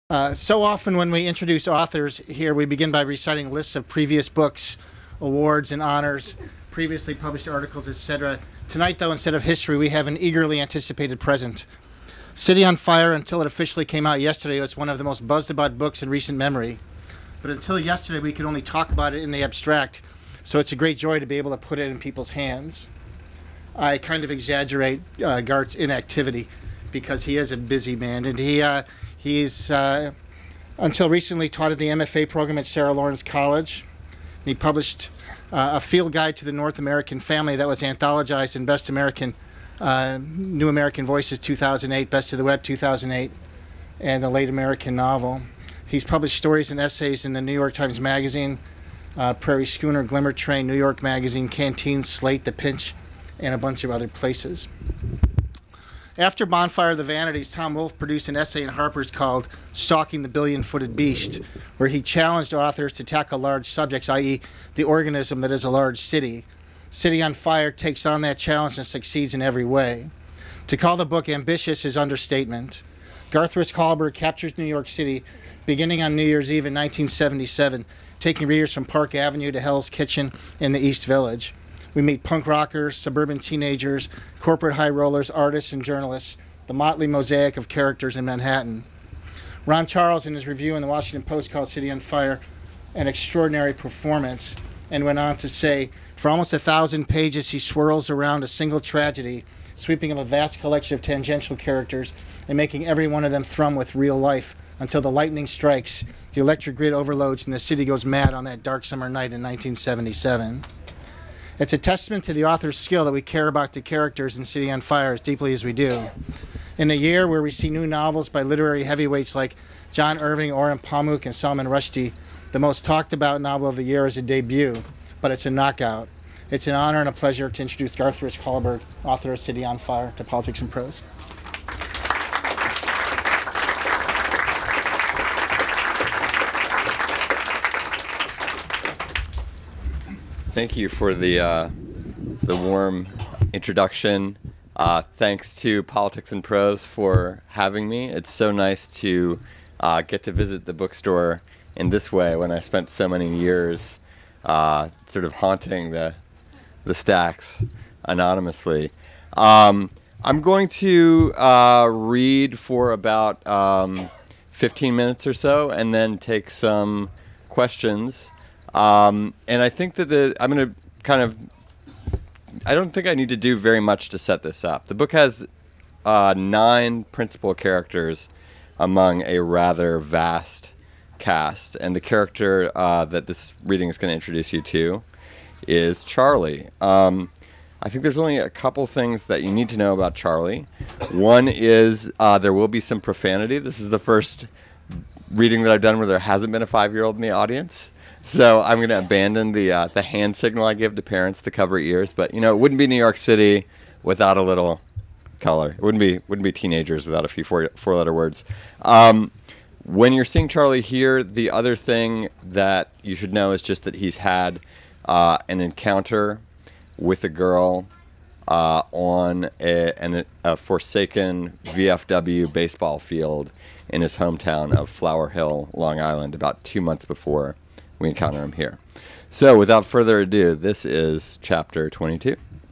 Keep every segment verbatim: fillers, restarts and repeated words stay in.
Uh, so often when we introduce authors here, we begin by reciting lists of previous books, awards, and honors, previously published articles, et cetera. Tonight, though, instead of history, we have an eagerly anticipated present. City on Fire, until it officially came out yesterday, was one of the most buzzed-about books in recent memory. But until yesterday, we could only talk about it in the abstract, so it's a great joy to be able to put it in people's hands. I kind of exaggerate uh, Garth's inactivity because he is a busy man, and he uh, he's uh, until recently taught at the M F A program at Sarah Lawrence College. He published uh, a field guide to the North American family that was anthologized in Best American uh, New American Voices two thousand eight, Best of the Web two thousand eight, and a late American novel. He's published stories and essays in the New York Times Magazine, uh, Prairie Schooner, Glimmer Train, New York Magazine, Canteen, Slate, The Pinch, and a bunch of other places. After Bonfire of the Vanities, Tom Wolfe produced an essay in Harper's called Stalking the Billion-Footed Beast, where he challenged authors to tackle large subjects, that is the organism that is a large city. City on Fire takes on that challenge and succeeds in every way. To call the book ambitious is understatement. Garth Hallberg captures New York City beginning on New Year's Eve in nineteen seventy-seven, taking readers from Park Avenue to Hell's Kitchen in the East Village. We meet punk rockers, suburban teenagers, corporate high rollers, artists, and journalists, the motley mosaic of characters in Manhattan. Ron Charles, in his review in the Washington Post, called City on Fire an extraordinary performance, and went on to say, for almost a thousand pages, he swirls around a single tragedy, sweeping up a vast collection of tangential characters and making every one of them thrum with real life until the lightning strikes, the electric grid overloads, and the city goes mad on that dark summer night in nineteen seventy-seven. It's a testament to the author's skill that we care about the characters in City on Fire as deeply as we do. In a year where we see new novels by literary heavyweights like John Irving, Orhan Pamuk, and Salman Rushdie, the most talked about novel of the year is a debut, but it's a knockout. It's an honor and a pleasure to introduce Garth Hallberg, author of City on Fire, to Politics and Prose. Thank you for the uh, the warm introduction. Uh, thanks to Politics and Prose for having me. It's so nice to uh, get to visit the bookstore in this way when I spent so many years uh, sort of haunting the the stacks anonymously. Um, I'm going to uh, read for about um, fifteen minutes or so and then take some questions. Um, and I think that the I'm going to kind of I don't think I need to do very much to set this up. The book has uh, nine principal characters among a rather vast cast, and the character uh, that this reading is going to introduce you to is Charlie. Um, I think there's only a couple things that you need to know about Charlie. One is uh, there will be some profanity. This is the first reading that I've done where there hasn't been a five-year-old in the audience. So I'm going to abandon the uh, the hand signal I give to parents to cover ears. But, you know, it wouldn't be New York City without a little color. It wouldn't be wouldn't be teenagers without a few four, four-letter words. Um, when you're seeing Charlie here, the other thing that you should know is just that he's had uh, an encounter with a girl uh, on a, an, a forsaken V F W baseball field in his hometown of Flower Hill, Long Island, about two months before we encounter him here. So without further ado, this is chapter twenty-two.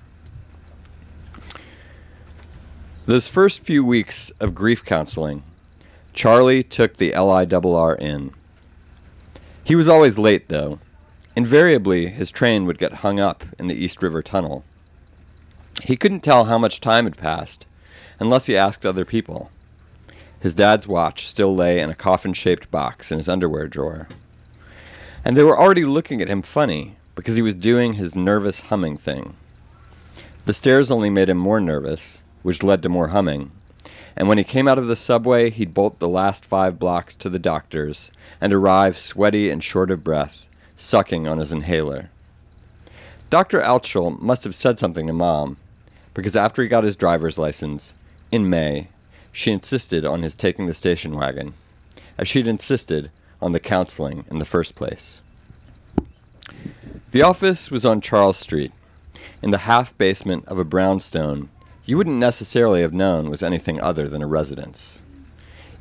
Those first few weeks of grief counseling, Charlie took the L I R R in. He was always late, though. Invariably, his train would get hung up in the East River Tunnel. He couldn't tell how much time had passed unless he asked other people. His dad's watch still lay in a coffin-shaped box in his underwear drawer. And they were already looking at him funny because he was doing his nervous humming thing. The stairs only made him more nervous, which led to more humming. And when he came out of the subway, he'd bolt the last five blocks to the doctor's and arrive sweaty and short of breath, sucking on his inhaler. Doctor Altschul must have said something to Mom, because after he got his driver's license, in May, she insisted on his taking the station wagon, as she'd insisted on the counseling in the first place. The office was on Charles Street, in the half-basement of a brownstone you wouldn't necessarily have known was anything other than a residence.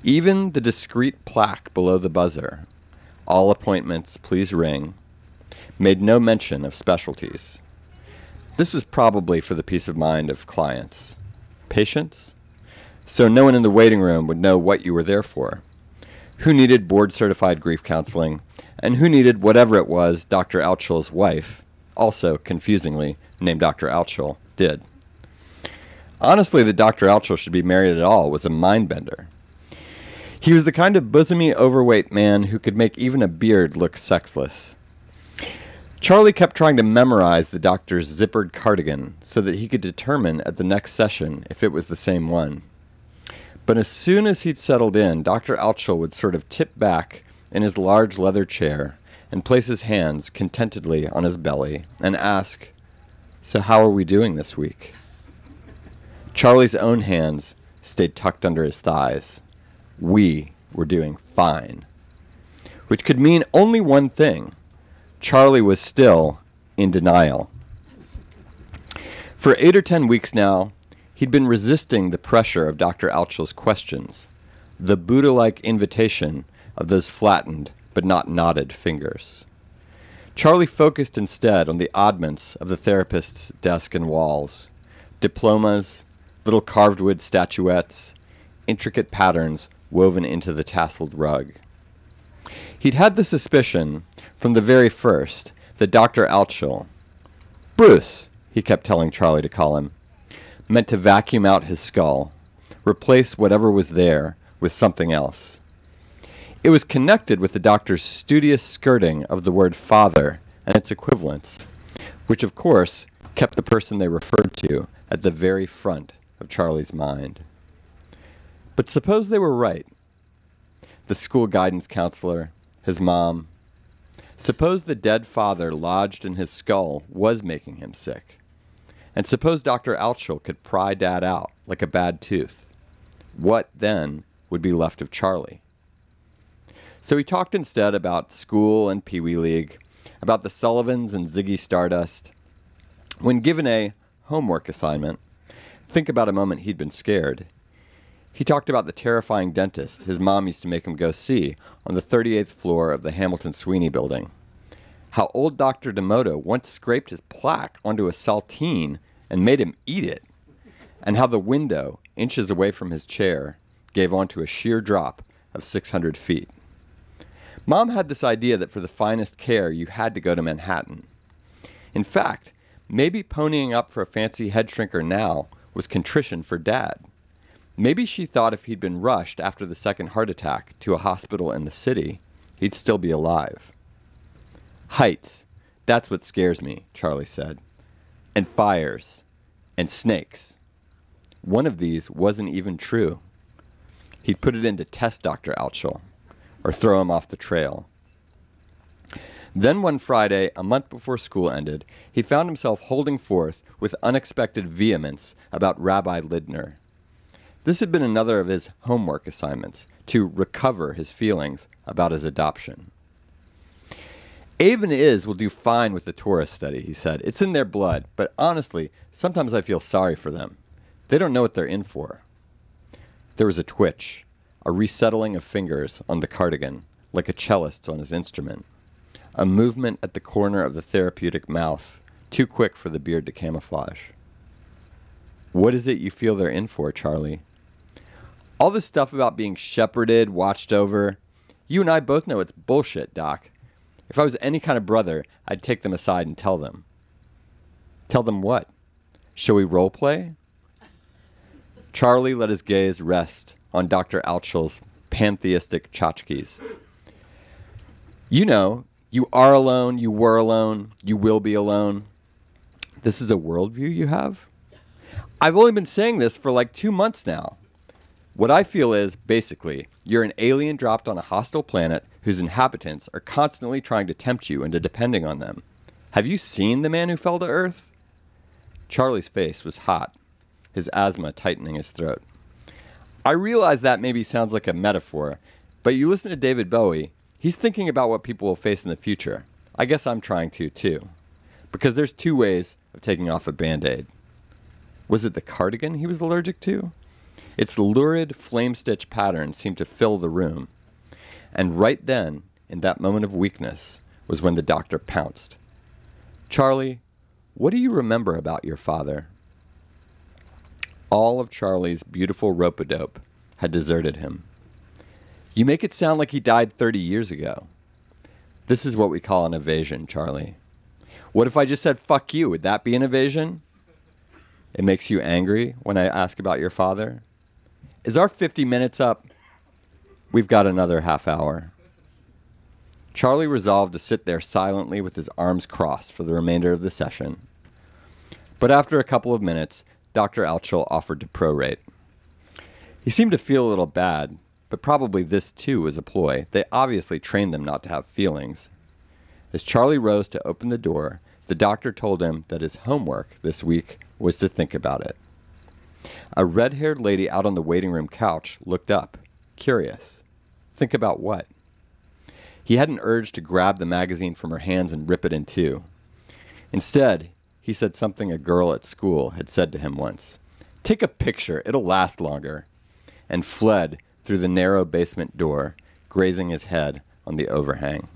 Even the discreet plaque below the buzzer, "All appointments, please ring," made no mention of specialties. This was probably for the peace of mind of clients. Patients? So no one in the waiting room would know what you were there for. Who needed board-certified grief counseling, and who needed whatever it was Doctor Altschul's wife, also confusingly named Doctor Altschul, did. Honestly, that Doctor Altschul should be married at all was a mind-bender. He was the kind of bosomy, overweight man who could make even a beard look sexless. Charlie kept trying to memorize the doctor's zippered cardigan so that he could determine at the next session if it was the same one. But as soon as he'd settled in, Doctor Altschul would sort of tip back in his large leather chair and place his hands contentedly on his belly and ask, "So how are we doing this week?" Charlie's own hands stayed tucked under his thighs. We were doing fine. Which could mean only one thing. Charlie was still in denial. For eight or ten weeks now, he'd been resisting the pressure of Doctor Altschul's questions, the Buddha-like invitation of those flattened but not knotted fingers. Charlie focused instead on the oddments of the therapist's desk and walls, diplomas, little carved wood statuettes, intricate patterns woven into the tasseled rug. He'd had the suspicion from the very first that Doctor Altschul, Bruce, he kept telling Charlie to call him, meant to vacuum out his skull, replace whatever was there with something else. It was connected with the doctor's studious skirting of the word father and its equivalents, which of course kept the person they referred to at the very front of Charlie's mind. But suppose they were right. The school guidance counselor, his mom. Suppose the dead father lodged in his skull was making him sick. And suppose Doctor Altschul could pry Dad out like a bad tooth. What, then, would be left of Charlie? So he talked instead about school and Pee Wee League, about the Sullivans and Ziggy Stardust. When given a homework assignment, think about a moment he'd been scared. He talked about the terrifying dentist his mom used to make him go see on the thirty-eighth floor of the Hamilton Sweeney building. How old Doctor Demoto once scraped his plaque onto a saltine and made him eat it. And how the window, inches away from his chair, gave onto a sheer drop of six hundred feet. Mom had this idea that for the finest care you had to go to Manhattan. In fact, maybe ponying up for a fancy head shrinker now was contrition for Dad. Maybe she thought if he'd been rushed after the second heart attack to a hospital in the city, he'd still be alive. Heights, that's what scares me, Charlie said. And fires. And snakes. One of these wasn't even true. He'd put it in to test Doctor Altschul, or throw him off the trail. Then one Friday, a month before school ended, he found himself holding forth with unexpected vehemence about Rabbi Lidner. This had been another of his homework assignments, to recover his feelings about his adoption. Abe and Iz will do fine with the Torah study, he said. It's in their blood, but honestly, sometimes I feel sorry for them. They don't know what they're in for. There was a twitch, a resettling of fingers on the cardigan, like a cellist's on his instrument. A movement at the corner of the therapeutic mouth, too quick for the beard to camouflage. What is it you feel they're in for, Charlie? All this stuff about being shepherded, watched over, you and I both know it's bullshit, Doc. If I was any kind of brother, I'd take them aside and tell them. Tell them what? Shall we role play? Charlie let his gaze rest on Doctor Altschul's pantheistic tchotchkes. You know, you are alone, you were alone, you will be alone. This is a worldview you have? I've only been saying this for like two months now. What I feel is, basically, you're an alien dropped on a hostile planet whose inhabitants are constantly trying to tempt you into depending on them. Have you seen The Man Who Fell to Earth? Charlie's face was hot, his asthma tightening his throat. I realize that maybe sounds like a metaphor, but you listen to David Bowie, he's thinking about what people will face in the future. I guess I'm trying to, too. Because there's two ways of taking off a Band-Aid. Was it the cardigan he was allergic to? Its lurid flame-stitch pattern seemed to fill the room. And right then, in that moment of weakness, was when the doctor pounced. "Charlie, what do you remember about your father?" All of Charlie's beautiful rope-a-dope had deserted him. "You make it sound like he died thirty years ago." "This is what we call an evasion, Charlie." "What if I just said, fuck you? Would that be an evasion?" "It makes you angry when I ask about your father?" "Is our fifty minutes up?" "We've got another half hour." Charlie resolved to sit there silently with his arms crossed for the remainder of the session. But after a couple of minutes, Doctor Altschul offered to prorate. He seemed to feel a little bad, but probably this too was a ploy. They obviously trained them not to have feelings. As Charlie rose to open the door, the doctor told him that his homework this week was to think about it. A red-haired lady out on the waiting room couch looked up, curious. Think about what? He had an urge to grab the magazine from her hands and rip it in two. Instead, he said something a girl at school had said to him once. "Take a picture, it'll last longer," and fled through the narrow basement door, grazing his head on the overhang.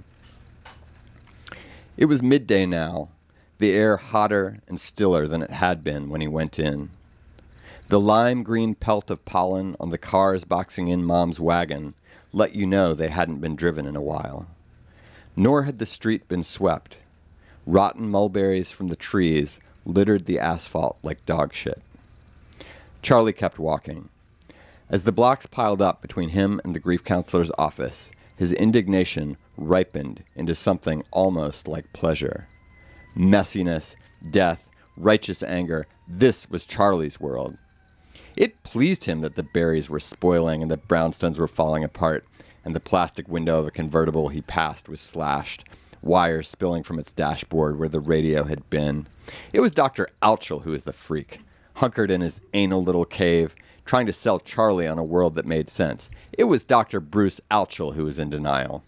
It was midday now, the air hotter and stiller than it had been when he went in. The lime-green pelt of pollen on the cars boxing in Mom's wagon let you know they hadn't been driven in a while. Nor had the street been swept. Rotten mulberries from the trees littered the asphalt like dog shit. Charlie kept walking. As the blocks piled up between him and the grief counselor's office, his indignation ripened into something almost like pleasure. Messiness, death, righteous anger, this was Charlie's world. It pleased him that the berries were spoiling and the brownstones were falling apart, and the plastic window of a convertible he passed was slashed, wires spilling from its dashboard where the radio had been. It was Doctor Altschul who was the freak, hunkered in his anal little cave, trying to sell Charlie on a world that made sense. It was Doctor Bruce Altschul who was in denial.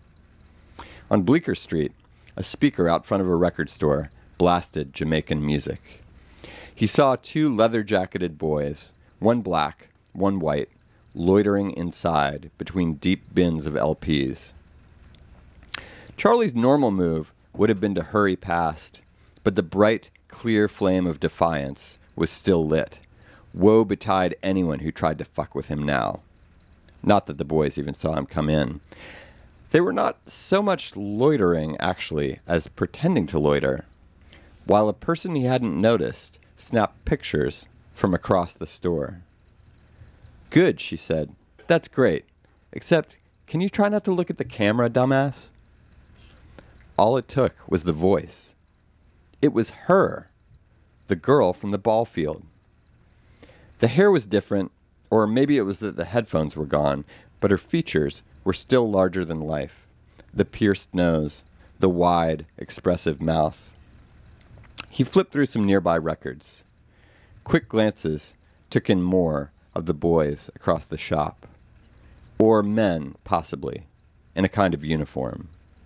On Bleecker Street, a speaker out front of a record store blasted Jamaican music. He saw two leather-jacketed boys, one black, one white, loitering inside between deep bins of L Ps. Charlie's normal move would have been to hurry past, but the bright, clear flame of defiance was still lit. Woe betide anyone who tried to fuck with him now. Not that the boys even saw him come in. They were not so much loitering, actually, as pretending to loiter, while a person he hadn't noticed snapped pictures from across the store. "Good," she said. "That's great. Except, can you try not to look at the camera, dumbass?" All it took was the voice. It was her, the girl from the ball field. The hair was different, or maybe it was that the headphones were gone, but her features were still larger than life. The pierced nose, the wide, expressive mouth. He flipped through some nearby records. Quick glances took in more of the boys across the shop. Or men, possibly, in a kind of uniform.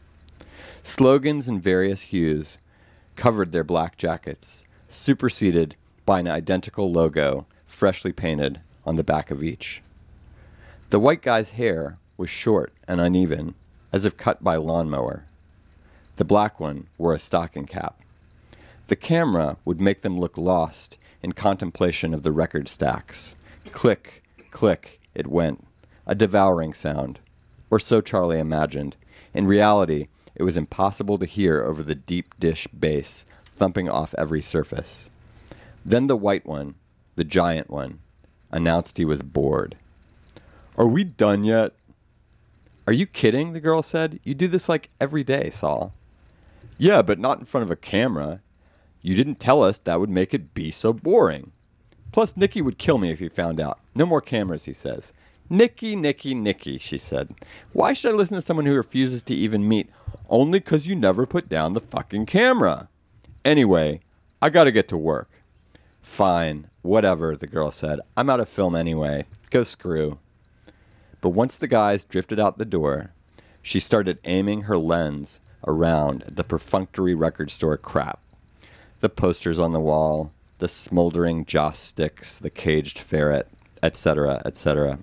Slogans in various hues covered their black jackets, superseded by an identical logo freshly painted on the back of each. The white guy's hair was short and uneven, as if cut by a lawnmower. The black one wore a stocking cap. The camera would make them look lost in contemplation of the record stacks. Click, click, it went, a devouring sound, or so Charlie imagined. In reality, it was impossible to hear over the deep dish bass thumping off every surface. Then the white one, the giant one, announced he was bored. "Are we done yet?" "Are you kidding?" the girl said. "You do this like every day, Saul." "Yeah, but not in front of a camera. You didn't tell us that would make it be so boring. Plus, Nicky would kill me if he found out. No more cameras, he says." "Nicky, Nicky, Nicky," she said. "Why should I listen to someone who refuses to even meet? Only 'cause you never put down the fucking camera. Anyway, I gotta get to work." "Fine, whatever," the girl said. "I'm out of film anyway. Go screw." But once the guys drifted out the door, she started aiming her lens around at the perfunctory record store crap. The posters on the wall, the smoldering joss sticks, the caged ferret, et cetera, et cetera.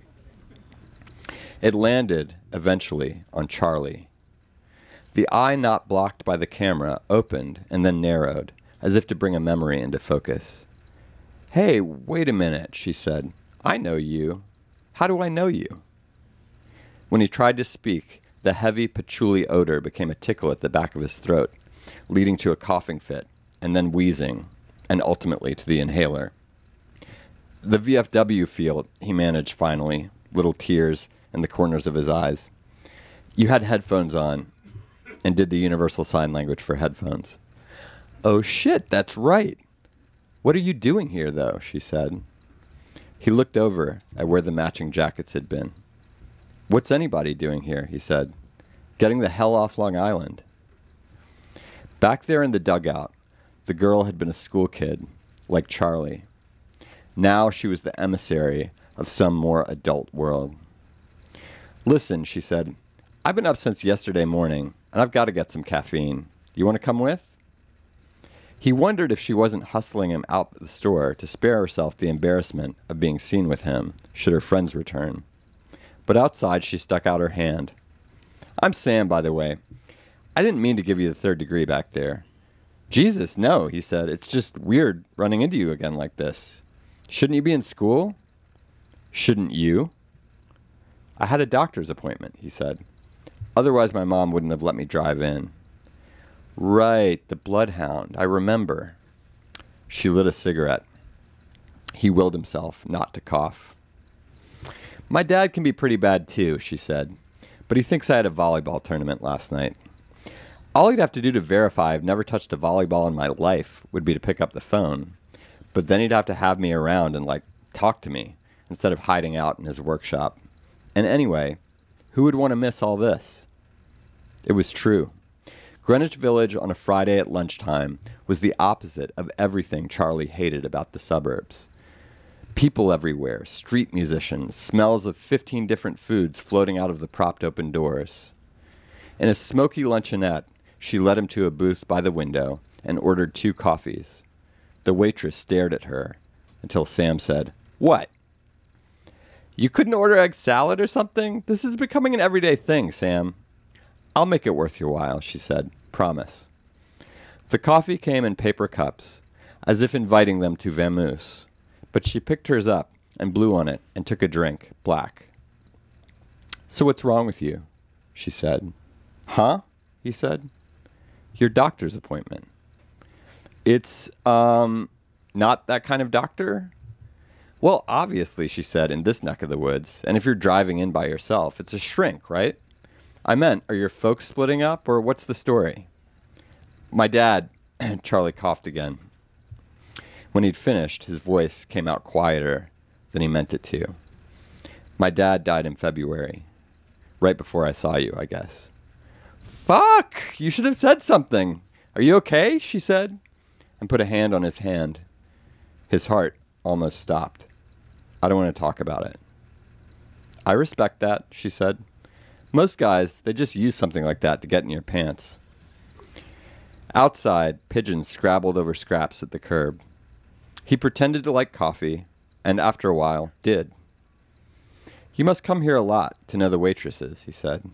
It landed, eventually, on Charlie. The eye not blocked by the camera opened and then narrowed, as if to bring a memory into focus. "Hey, wait a minute," she said. "I know you. How do I know you?" When he tried to speak, the heavy patchouli odor became a tickle at the back of his throat, leading to a coughing fit, and then wheezing, and ultimately to the inhaler. The V F W field, he managed finally, little tears in the corners of his eyes. "You had headphones on," and did the universal sign language for headphones. "Oh shit, that's right. What are you doing here, though?" she said. He looked over at where the matching jackets had been. "What's anybody doing here?" he said. "Getting the hell off Long Island." Back there in the dugout, the girl had been a school kid, like Charlie. Now she was the emissary of some more adult world. "Listen," she said, "I've been up since yesterday morning, and I've got to get some caffeine. You want to come with?" He wondered if she wasn't hustling him out the store to spare herself the embarrassment of being seen with him, should her friends return. But outside she stuck out her hand. "I'm Sam, by the way. I didn't mean to give you the third degree back there." "Jesus, no," he said. "It's just weird running into you again like this. Shouldn't you be in school?" "Shouldn't you?" "I had a doctor's appointment," he said. "Otherwise my mom wouldn't have let me drive in." "Right, the bloodhound. I remember." She lit a cigarette. He willed himself not to cough. "My dad can be pretty bad too," she said, "but he thinks I had a volleyball tournament last night. All he'd have to do to verify I've never touched a volleyball in my life would be to pick up the phone. But then he'd have to have me around and, like, talk to me instead of hiding out in his workshop. And anyway, who would want to miss all this?" It was true. Greenwich Village on a Friday at lunchtime was the opposite of everything Charlie hated about the suburbs. People everywhere, street musicians, smells of fifteen different foods floating out of the propped open doors. In a smoky luncheonette, she led him to a booth by the window and ordered two coffees. The waitress stared at her until Sam said, "What? You couldn't order egg salad or something? This is becoming an everyday thing, Sam." "I'll make it worth your while," she said. "Promise." The coffee came in paper cups, as if inviting them to vamoose, but she picked hers up and blew on it and took a drink, black. "So what's wrong with you?" she said. "Huh?" he said. "Your doctor's appointment." "It's, um, not that kind of doctor?" "Well, obviously," she said, "in this neck of the woods, and if you're driving in by yourself, it's a shrink, right? I meant, are your folks splitting up, or what's the story?" "My dad," Charlie coughed again. When he'd finished, his voice came out quieter than he meant it to. "My dad died in February. Right before I saw you, I guess." "Fuck! You should have said something. Are you okay?" she said, and put a hand on his hand. His heart almost stopped. "I don't want to talk about it." "I respect that," she said. "Most guys, they just use something like that to get in your pants." Outside, pigeons scrabbled over scraps at the curb. He pretended to like coffee, and after a while, did. "You must come here a lot to know the waitresses," he said.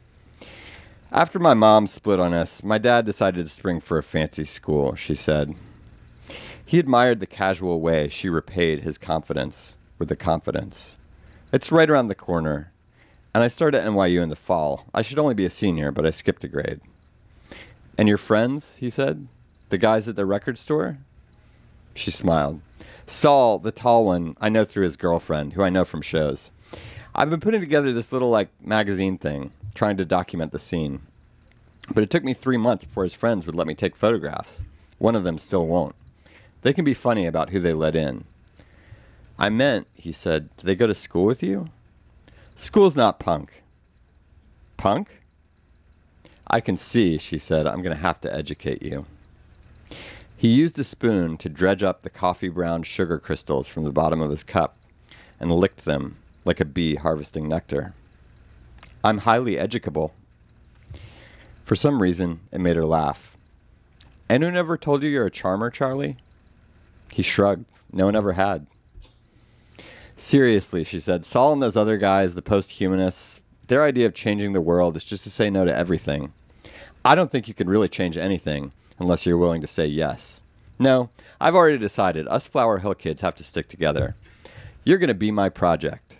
"After my mom split on us, my dad decided to spring for a fancy school," she said. He admired the casual way she repaid his confidence with a confidence. "It's right around the corner. And I started at N Y U in the fall. I should only be a senior, but I skipped a grade." "And your friends," he said, "the guys at the record store?" She smiled. "Saul, the tall one, I know through his girlfriend, who I know from shows. I've been putting together this little, like, magazine thing, trying to document the scene. But it took me three months before his friends would let me take photographs. One of them still won't. They can be funny about who they let in." "I meant," he said, "do they go to school with you?" "School's not punk." "Punk?" "I can see," she said, "I'm going to have to educate you." He used a spoon to dredge up the coffee-brown sugar crystals from the bottom of his cup and licked them like a bee harvesting nectar. "I'm highly educable." For some reason, it made her laugh. "Anyone ever told you you're a charmer, Charlie?" He shrugged. No one ever had. Seriously, she said, Saul and those other guys, the post-humanists, their idea of changing the world is just to say no to everything. I don't think you can really change anything unless you're willing to say yes. No, I've already decided us Flower Hill kids have to stick together. You're going to be my project.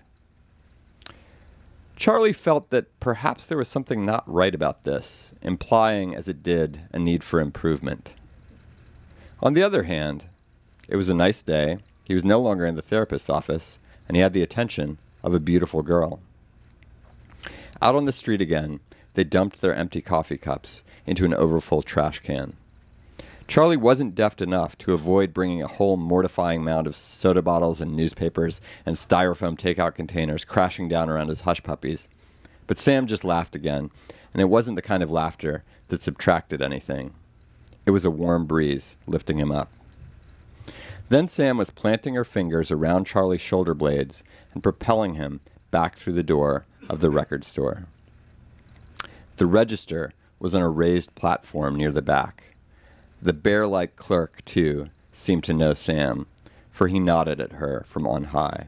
Charlie felt that perhaps there was something not right about this, implying, as it did, a need for improvement. On the other hand, it was a nice day, he was no longer in the therapist's office, and he had the attention of a beautiful girl. Out on the street again, they dumped their empty coffee cups into an overfull trash can. Charlie wasn't deft enough to avoid bringing a whole mortifying mound of soda bottles and newspapers and styrofoam takeout containers crashing down around his hush puppies. But Sam just laughed again, and it wasn't the kind of laughter that subtracted anything. It was a warm breeze lifting him up. Then Sam was planting her fingers around Charlie's shoulder blades and propelling him back through the door of the record store. The register was on a raised platform near the back. The bear-like clerk, too, seemed to know Sam, for he nodded at her from on high.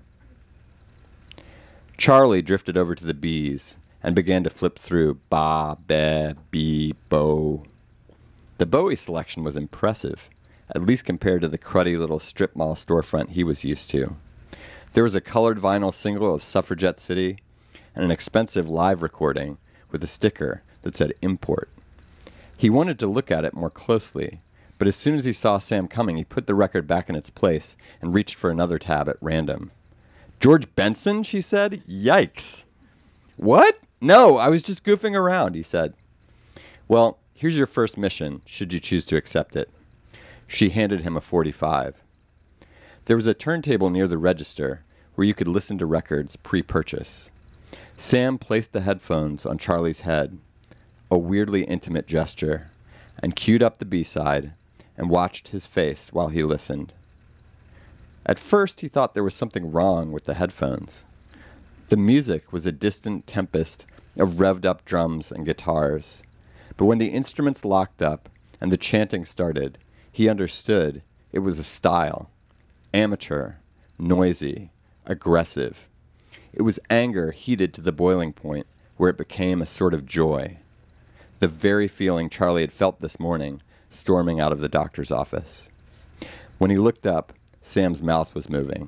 Charlie drifted over to the B's and began to flip through ba, be, bee, bo. The Bowie selection was impressive, at least compared to the cruddy little strip mall storefront he was used to. There was a colored vinyl single of Suffragette City and an expensive live recording with a sticker that said import. He wanted to look at it more closely, but as soon as he saw Sam coming, he put the record back in its place and reached for another tab at random. George Benson, she said? Yikes. What? No, I was just goofing around, he said. Well, here's your first mission, should you choose to accept it. She handed him a forty-five. There was a turntable near the register where you could listen to records pre-purchase. Sam placed the headphones on Charlie's head, a weirdly intimate gesture, and queued up the B-side and watched his face while he listened. At first, he thought there was something wrong with the headphones. The music was a distant tempest of revved-up drums and guitars. But when the instruments locked up and the chanting started, he understood it was a style. Amateur, noisy, aggressive. It was anger heated to the boiling point where it became a sort of joy. The very feeling Charlie had felt this morning, storming out of the doctor's office. When he looked up, Sam's mouth was moving.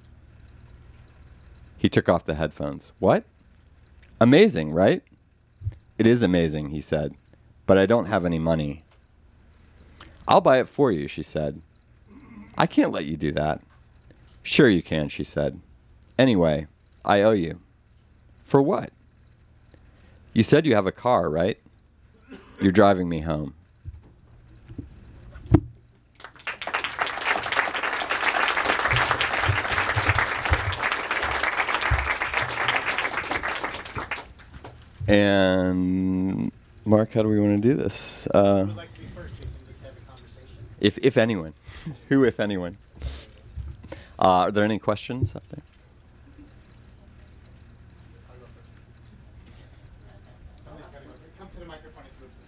He took off the headphones. What? Amazing, right? It is amazing, he said, but I don't have any money. I'll buy it for you, she said. I can't let you do that. Sure you can, she said. Anyway, I owe you. For what? You said you have a car, right? You're driving me home. And Mark, how do we want to do this? Uh, Who would like to be first? We can just have a conversation. if if anyone, who if anyone? Uh, are there any questions out there? Somebody's got to go. Come to the microphone if you would,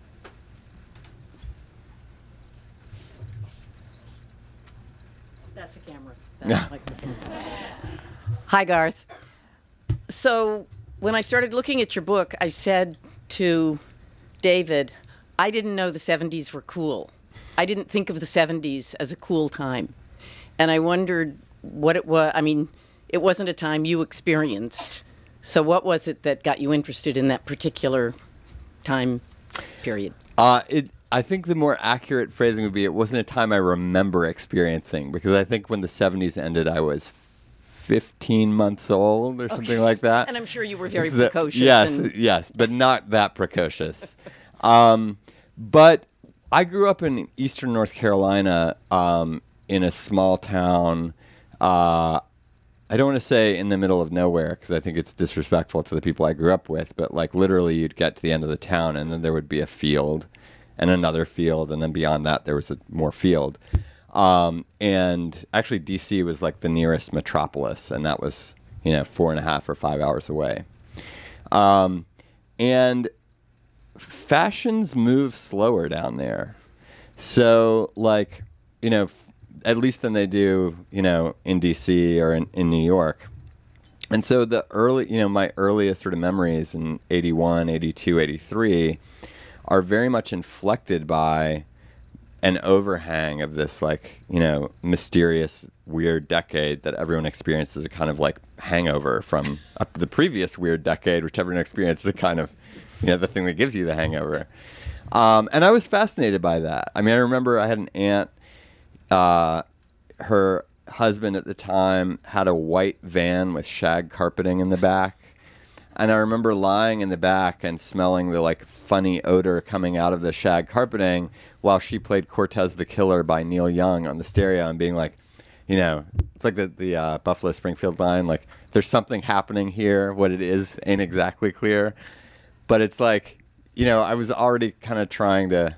please. That's a camera. That's a microphone. Hi, Garth. So when I started looking at your book, I said to David, I didn't know the seventies were cool. I didn't think of the seventies as a cool time. And I wondered what it was. I mean, it wasn't a time you experienced. So what was it that got you interested in that particular time period? Uh, it. I think the more accurate phrasing would be it wasn't a time I remember experiencing, because I think when the seventies ended, I was fifteen months old or something Okay. like that. And I'm sure you were very So- precocious. yes, and- yes, but not that precocious. um, but I grew up in eastern North Carolina um, in a small town. Uh, I don't want to say in the middle of nowhere because I think it's disrespectful to the people I grew up with, but like literally you'd get to the end of the town and then there would be a field and another field, and then beyond that there was a more field. Um, and actually D C was like the nearest metropolis, and that was, you know, four and a half or five hours away. Um, and fashions move slower down there. So like, you know, f- at least than they do, you know, in D C or in, in New York. And so the early, you know, my earliest sort of memories in eighty-one, eighty-two, eighty-three are very much inflected by an overhang of this, like, you know, mysterious, weird decade that everyone experiences a kind of like hangover from up the previous weird decade, which everyone experiences a kind of, you know, the thing that gives you the hangover. Um, and I was fascinated by that. I mean, I remember I had an aunt, uh, her husband at the time had a white van with shag carpeting in the back. And I remember lying in the back and smelling the like funny odor coming out of the shag carpeting while she played Cortez the Killer by Neil Young on the stereo and being like, you know, it's like the, the uh, Buffalo Springfield line, like, there's something happening here. What it is ain't exactly clear. But it's like, you know, I was already kind of trying to...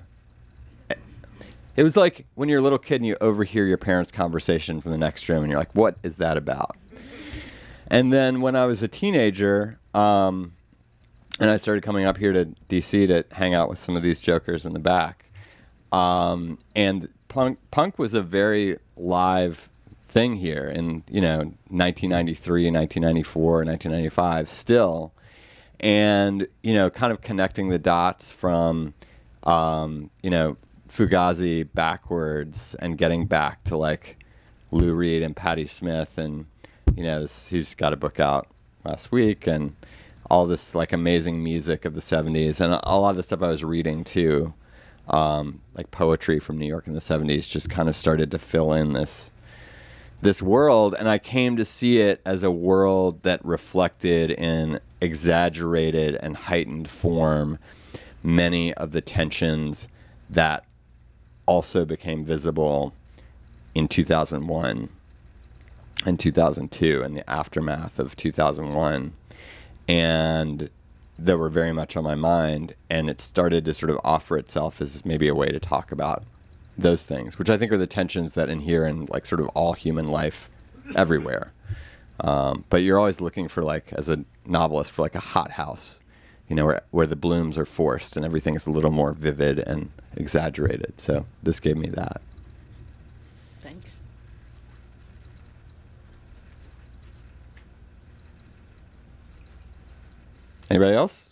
It was like when you're a little kid and you overhear your parents' conversation from the next room and you're like, what is that about? And then when I was a teenager... Um, and I started coming up here to D C to hang out with some of these jokers in the back. Um, and punk, punk was a very live thing here in, you know, nineteen ninety-three, nineteen ninety-four, nineteen ninety-five still. And, you know, kind of connecting the dots from, um, you know, Fugazi backwards and getting back to like Lou Reed and Patti Smith. And, you know, this, he's got a book out last week, and all this like amazing music of the seventies, and a lot of the stuff I was reading too, um, like poetry from New York in the seventies, just kind of started to fill in this this world. And I came to see it as a world that reflected in exaggerated and heightened form many of the tensions that also became visible in two thousand one and two thousand two, and the aftermath of two thousand one, and that were very much on my mind. And it started to sort of offer itself as maybe a way to talk about those things, which I think are the tensions that inhere in like sort of all human life everywhere. Um, but you're always looking for, like, as a novelist, for like a hothouse, you know, where, where the blooms are forced and everything is a little more vivid and exaggerated. So this gave me that. Thanks. Anybody else?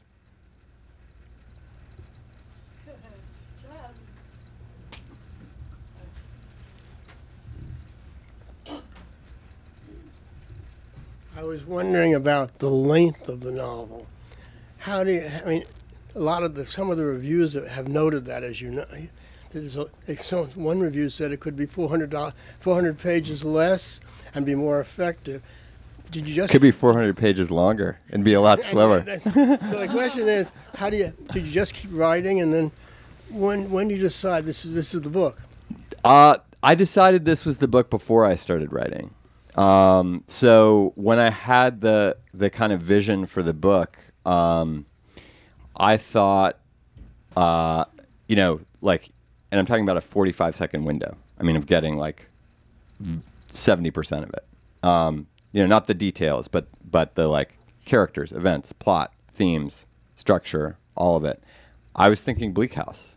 I was wondering about the length of the novel. How do you, I mean, a lot of the, some of the reviews have noted that, as you know. There's a, some, one review said it could be four hundred, four hundred pages less and be more effective. Did you just... Could be four hundred pages longer and be a lot slower. So the question is, how do you, did you just keep writing, and then when when do you decide this is this is the book? Uh, I decided this was the book before I started writing. Um, so when I had the the kind of vision for the book, um, I thought, uh, you know, like, and I'm talking about a forty-five second window. I mean, of getting like seventy percent of it. Um, you know, not the details, but but the like characters, events, plot, themes, structure, all of it. I was thinking Bleak House.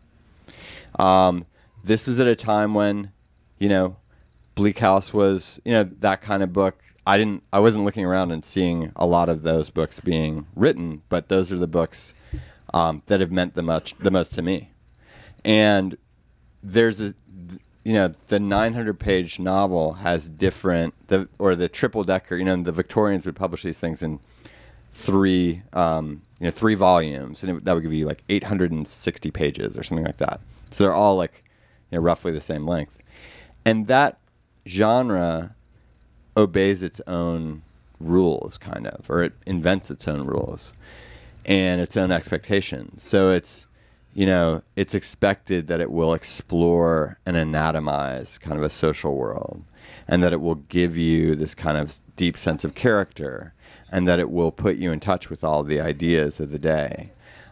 Um, this was at a time when, you know, Bleak House was, you know, that kind of book. I didn't, I wasn't looking around and seeing a lot of those books being written, but those are the books um, that have meant the much, the most to me. And there's a, you know, the nine hundred page novel has different, the or the triple decker. You know, the Victorians would publish these things in three, um, you know, three volumes, and it, that would give you like eight hundred sixty pages or something like that. So they're all like, you know, roughly the same length, and that genre obeys its own rules, kind of, or it invents its own rules and its own expectations. So it's, you know, it's expected that it will explore and anatomize kind of a social world, and that it will give you this kind of deep sense of character, and that it will put you in touch with all the ideas of the day.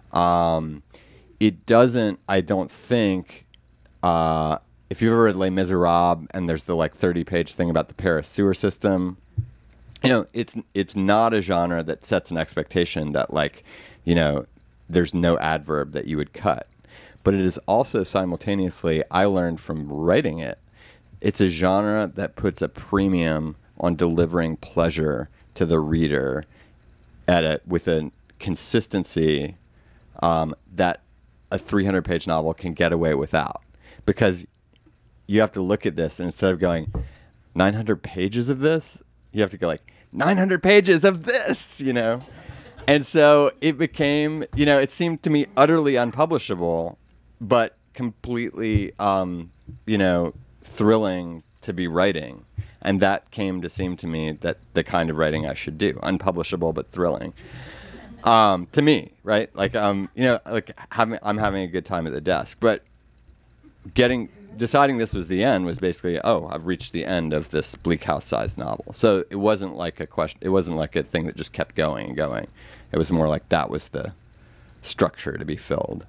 Um, it doesn't, I don't think, uh, if you've ever read Les Miserables and there's the like thirty page thing about the Paris sewer system, you know, it's it's not a genre that sets an expectation that, like, you know, there's no adverb that you would cut. But it is also simultaneously, I learned from writing it, it's a genre that puts a premium on delivering pleasure to the reader at a, with a consistency um, that a three hundred page novel can get away without. Because you have to look at this, and instead of going nine hundred pages of this, you have to go like nine hundred pages of this, you know? And so it became, you know, it seemed to me utterly unpublishable, but completely, um, you know, thrilling to be writing. And that came to seem to me that the kind of writing I should do, unpublishable but thrilling. Um, to me, right? Like, um, you know, like having, I'm having a good time at the desk, but getting, deciding this was the end was basically, oh, I've reached the end of this Bleak House-sized novel. So it wasn't like a question, it wasn't like a thing that just kept going and going. It was more like that was the structure to be filled.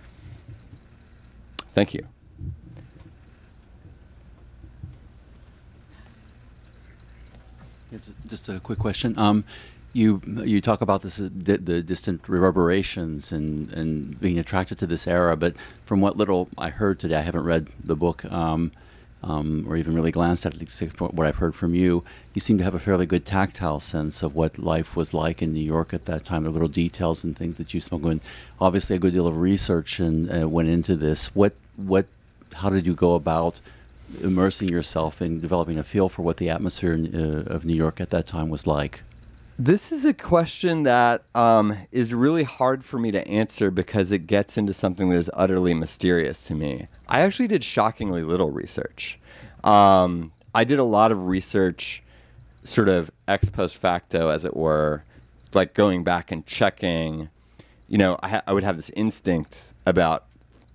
Thank you. Just a quick question. Um, you you talk about this, uh, di the distant reverberations and and being attracted to this era, but from what little I heard today, I haven't read the book um, um, or even really glanced at it, except for what I've heard from you. You seem to have a fairly good tactile sense of what life was like in New York at that time. The little details and things that you spoke of. Obviously, a good deal of research and uh, went into this. What what? How did you go about immersing yourself in developing a feel for what the atmosphere in, uh, of New York at that time was like? This is a question that um, is really hard for me to answer because it gets into something that is utterly mysterious to me. I actually did shockingly little research. Um, I did a lot of research sort of ex post facto, as it were, like going back and checking. You know, I, ha I would have this instinct about,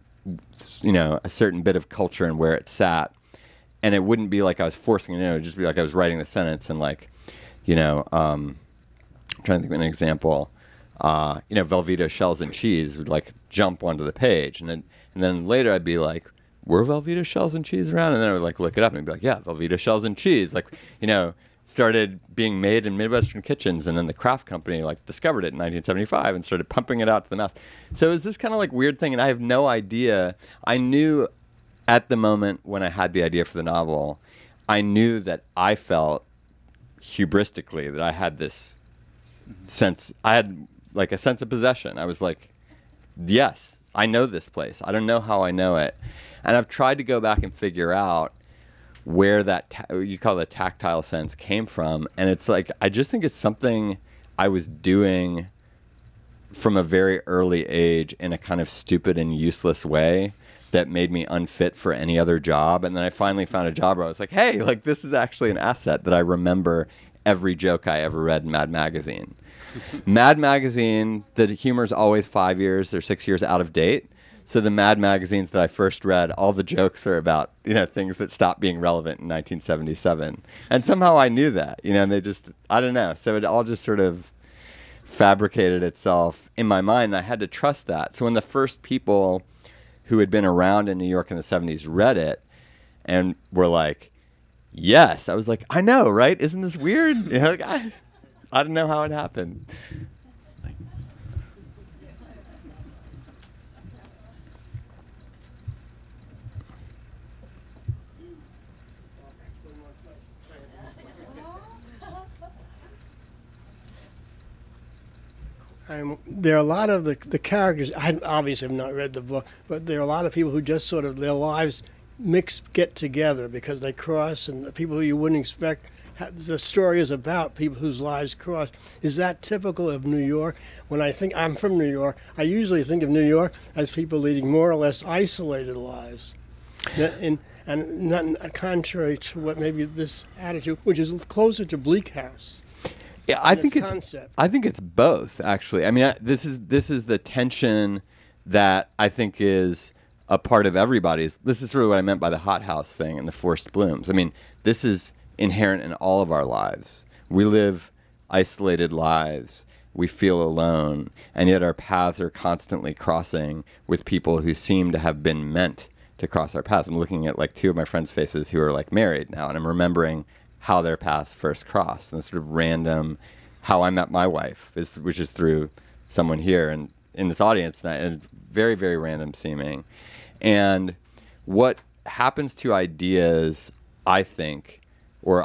you know, a certain bit of culture and where it sat. And it wouldn't be like I was forcing it in. It would just be like I was writing the sentence and like, you know, um, I'm trying to think of an example. Uh, you know, Velveeta shells and cheese would like jump onto the page. And then, and then later I'd be like, were Velveeta shells and cheese around? And then I would like look it up and I'd be like, yeah, Velveeta shells and cheese. Like, you know, started being made in Midwestern kitchens. And then the Kraft company like discovered it in nineteen seventy-five and started pumping it out to the mass. So it was this kind of like weird thing. And I have no idea. I knew at the moment when I had the idea for the novel, I knew that I felt hubristically that I had this sense, I had like a sense of possession. I was like, yes, I know this place. I don't know how I know it. And I've tried to go back and figure out where that, ta you call it tactile sense, came from. And it's like, I just think it's something I was doing from a very early age in a kind of stupid and useless way that made me unfit for any other job. And then I finally found a job where I was like, hey, like this is actually an asset that I remember every joke I ever read in Mad Magazine. Mad Magazine, the humor is always five years or six years out of date. So the Mad Magazines that I first read, all the jokes are about, you know, things that stopped being relevant in nineteen seventy-seven. And somehow I knew that, you know, and they just, I don't know. So it all just sort of fabricated itself in my mind. And I had to trust that. So when the first people who had been around in New York in the seventies read it and were like, yes, I was like, I know, right? Isn't this weird? You know, like, I, I don't know how it happened. Um, there are a lot of the, the characters, I obviously have not read the book, but there are a lot of people who just sort of, their lives mix, get together because they cross, and the people who you wouldn't expect, have, the story is about people whose lives cross. Is that typical of New York? When I think, I'm from New York, I usually think of New York as people leading more or less isolated lives. And, and not contrary to what maybe this attitude, which is closer to Bleak House. Yeah, I think it's. Concept. I think it's both. Actually, I mean, I, this is this is the tension that I think is a part of everybody's. This is sort of what I meant by the hothouse thing and the forced blooms. I mean, this is inherent in all of our lives. We live isolated lives. We feel alone, and yet our paths are constantly crossing with people who seem to have been meant to cross our paths. I'm looking at like two of my friends' faces who are like married now, and I'm remembering how their paths first crossed, and sort of random how I met my wife, is, which is through someone here and in this audience tonight, and it's very, very random seeming. And what happens to ideas, I think, or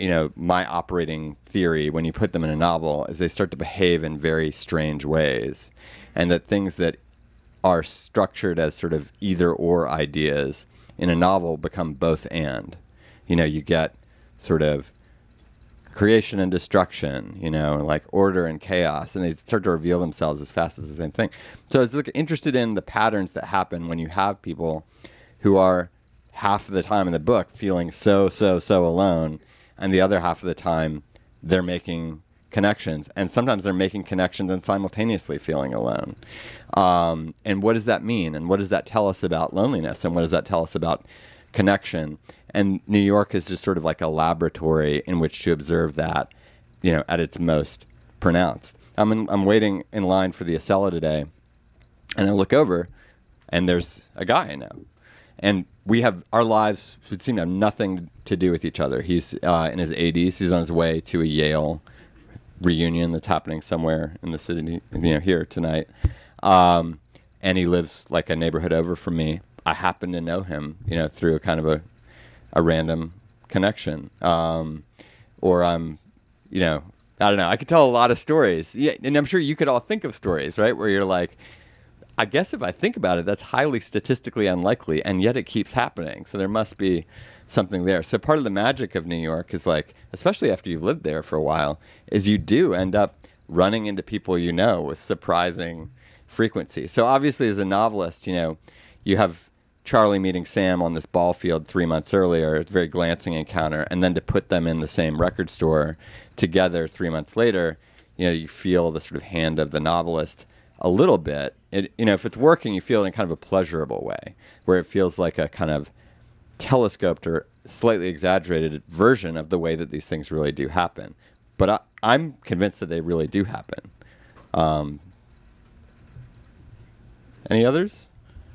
you know, my operating theory when you put them in a novel is they start to behave in very strange ways, and that things that are structured as sort of either or ideas in a novel become both and. You know, you get sort of creation and destruction, you know, like order and chaos, and they start to reveal themselves as fast as the same thing. So I was like, interested in the patterns that happen when you have people who are half of the time in the book feeling so, so, so alone, and the other half of the time they're making connections, and sometimes they're making connections and simultaneously feeling alone. Um, and what does that mean? And what does that tell us about loneliness? And what does that tell us about connection? And New York is just sort of like a laboratory in which to observe that, you know, at its most pronounced. I'm in, I'm waiting in line for the Acela today, and I look over, and there's a guy I know. And we have, our lives would seem to have nothing to do with each other. He's uh, in his eighties. He's on his way to a Yale reunion that's happening somewhere in the city, you know, here tonight. Um, and he lives like a neighborhood over from me. I happen to know him, you know, through a kind of a, a random connection. Um, or I'm, you know, I don't know. I could tell a lot of stories. Yeah, and I'm sure you could all think of stories, right, where you're like, I guess if I think about it, that's highly statistically unlikely, and yet it keeps happening. So there must be something there. So part of the magic of New York is like, especially after you've lived there for a while, is you do end up running into people you know with surprising frequency. So obviously as a novelist, you know, you have Charlie meeting Sam on this ball field three months earlier, a very glancing encounter, and then to put them in the same record store together three months later, you know, you feel the sort of hand of the novelist a little bit. It, you know, if it's working, you feel it in kind of a pleasurable way, where it feels like a kind of telescoped or slightly exaggerated version of the way that these things really do happen. But I, I'm convinced that they really do happen. Um, any others?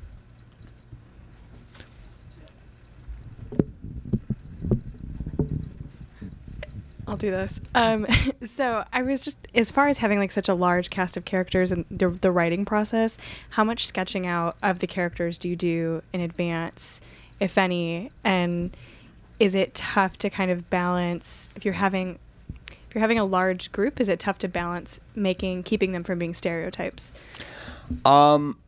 I'll do this. Um, so I was just, as far as having like such a large cast of characters and the, the writing process, how much sketching out of the characters do you do in advance, if any? And is it tough to kind of balance, if you're having, if you're having a large group, is it tough to balance making, keeping them from being stereotypes? Um,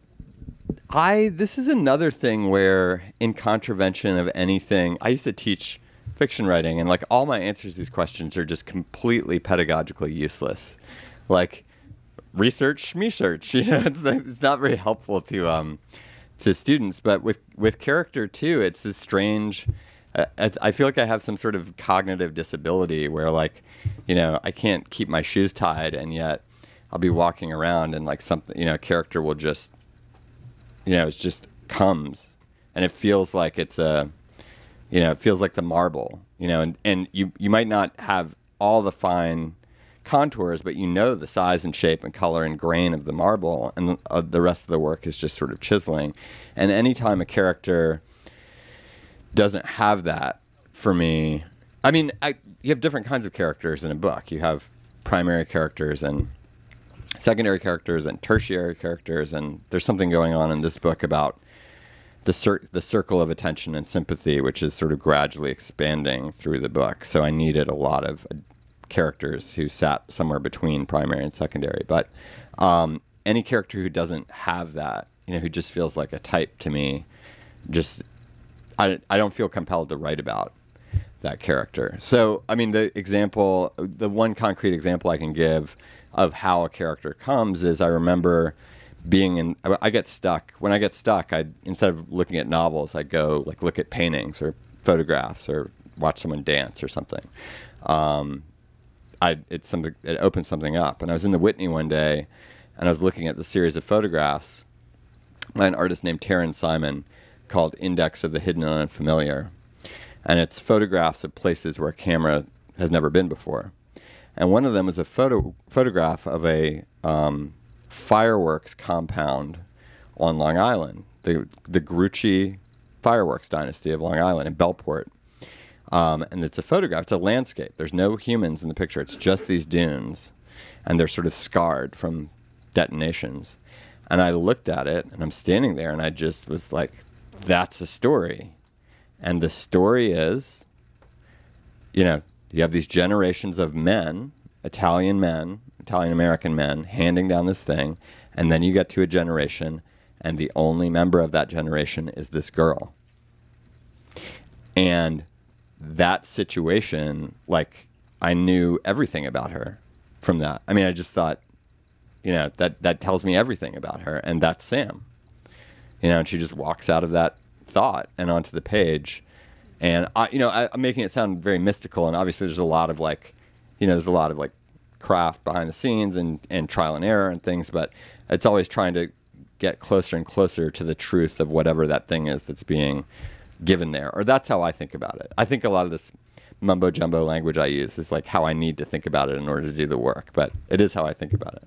I, this is another thing where, in contravention of anything, I used to teach fiction writing, and like all my answers to these questions are just completely pedagogically useless. Like, research, me search, you know, it's, like, it's not very helpful to um to students. But with with character too, it's this strange. Uh, I feel like I have some sort of cognitive disability where, like, you know, I can't keep my shoes tied, and yet I'll be walking around and like something, you know, a character will just, you know, it just comes, and it feels like it's a. You know, it feels like the marble, you know, and, and you, you might not have all the fine contours, but you know the size and shape and color and grain of the marble, and the, uh, the rest of the work is just sort of chiseling. And anytime a character doesn't have that, for me, I mean, I, you have different kinds of characters in a book. You have primary characters and secondary characters and tertiary characters, and there's something going on in this book about the cir- the circle of attention and sympathy, which is sort of gradually expanding through the book. So I needed a lot of uh, characters who sat somewhere between primary and secondary. But um, any character who doesn't have that, you know, who just feels like a type to me, just I, I don't feel compelled to write about that character. So, I mean, the example, the one concrete example I can give of how a character comes is I remember being in, I get stuck. When I get stuck, I instead of looking at novels, I go like look at paintings or photographs or watch someone dance or something. Um, I it's something it opens something up. And I was in the Whitney one day, and I was looking at the series of photographs by an artist named Taryn Simon called Index of the Hidden and Unfamiliar, and it's photographs of places where a camera has never been before. And one of them was a photo photograph of a um, fireworks compound on Long Island, the the Grucci fireworks dynasty of Long Island in Bellport. Um, and it's a photograph, it's a landscape. There's no humans in the picture, it's just these dunes, and they're sort of scarred from detonations. And I looked at it, and I'm standing there, and I just was like, that's a story. And the story is, you know, You have these generations of men, Italian men, Italian American men, handing down this thing, and then you get to a generation, and the only member of that generation is this girl. And that situation, like, I knew everything about her from that. I mean, I just thought, you know, that, that tells me everything about her, and that's Sam. You know, and she just walks out of that thought and onto the page. And, I, you know, I, I'm making it sound very mystical, and obviously there's a lot of, like, you know, there's a lot of, like, craft behind the scenes and, and trial and error and things, but it's always trying to get closer and closer to the truth of whatever that thing is that's being given there. Or that's how I think about it. I think a lot of this mumbo jumbo language I use is like how I need to think about it in order to do the work, but it is how I think about it.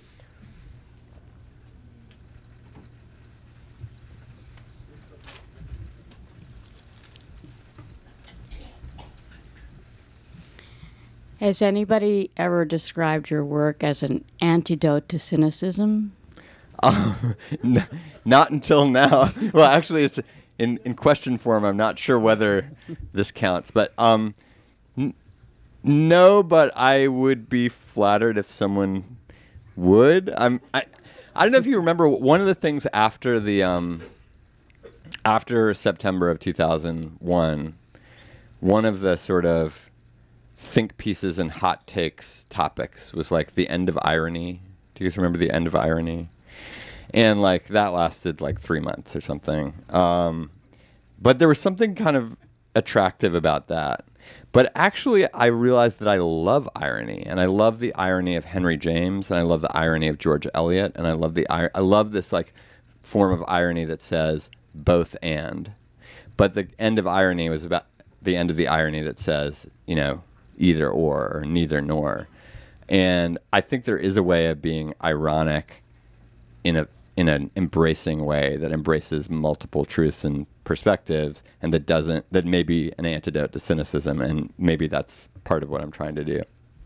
Has anybody ever described your work as an antidote to cynicism? Um, n- not until now. Well, actually, it's in, in question form. I'm not sure whether this counts, but um, n- no. But I would be flattered if someone would. I'm. I, I don't know if you remember one of the things after the um, after September of two thousand one. One of the sort of think pieces and hot takes topics was like the end of irony. Do you guys remember the end of irony? And like that lasted like three months or something. Um, but there was something kind of attractive about that. But actually, I realized that I love irony, and I love the irony of Henry James, and I love the irony of George Eliot, and I love the I love this like form of irony that says both and. But the end of irony was about the end of the irony that says, you know, either or, or neither nor. And I think there is a way of being ironic in a in an embracing way that embraces multiple truths and perspectives, and that doesn't that may be an antidote to cynicism, and maybe that's part of what I'm trying to do.